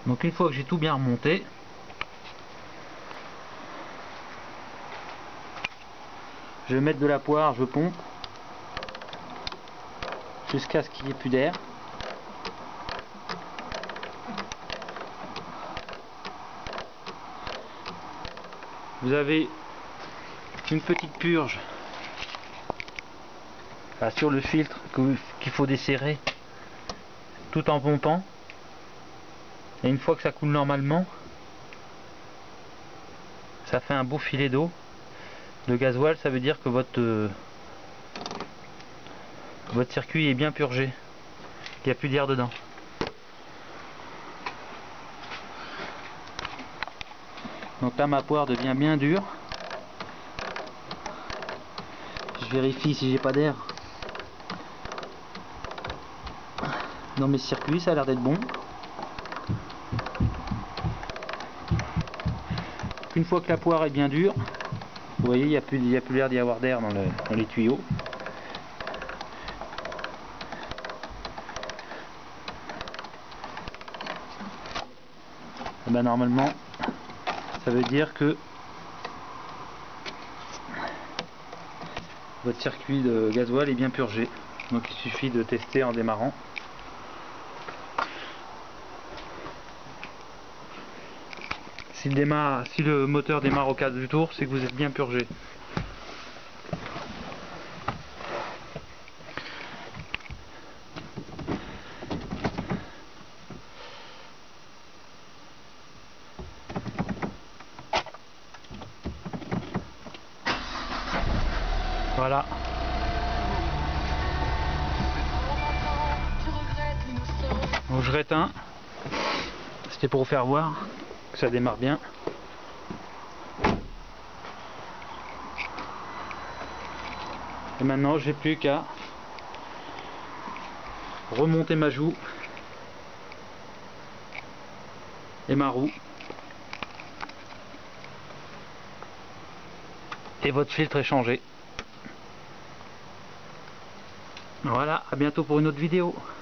Donc une fois que j'ai tout bien remonté, je vais mettre de la poire, je pompe jusqu'à ce qu'il n'y ait plus d'air. Vous avez une petite purge sur le filtre qu'il faut desserrer tout en pompant. Et une fois que ça coule normalement, ça fait un beau filet d'eau de gasoil. Ça veut dire que votre circuit est bien purgé, il n'y a plus d'air dedans. Donc là, ma poire devient bien dure. Je vérifie si j'ai pas d'air dans mes circuits, ça a l'air d'être bon. Une fois que la poire est bien dure, vous voyez, il n'y a plus l'air d'y avoir d'air dans les tuyaux. Et ben normalement, ça veut dire que votre circuit de gasoil est bien purgé. Donc il suffit de tester en démarrant. Si le moteur démarre au 4 du tour, c'est que vous êtes bien purgé. Voilà. Donc je réteins. C'était pour vous faire voir que ça démarre bien. Et maintenant j'ai plus qu'à remonter ma joue et ma roue. Et votre filtre est changé. Voilà, à bientôt pour une autre vidéo.